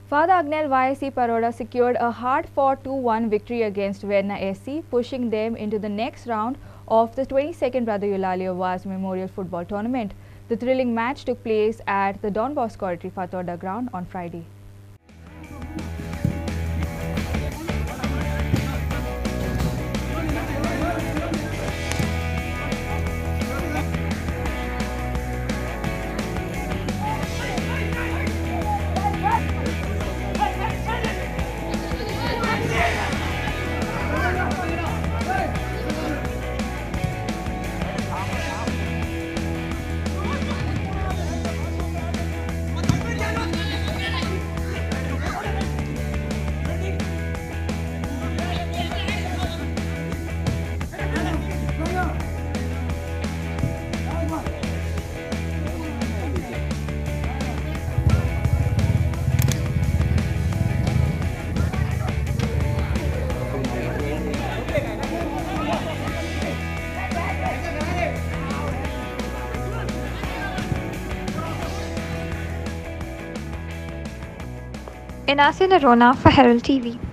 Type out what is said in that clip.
Father Agnel YSC Paroda secured a hard-fought 2-1 victory against Verna SC, pushing them into the next round of the 22nd Brother Eulalio Vaz Memorial Football Tournament. The thrilling match took place at the Don Bosco Oratory Fatorda ground on Friday. Inacio Nerona for Herald TV.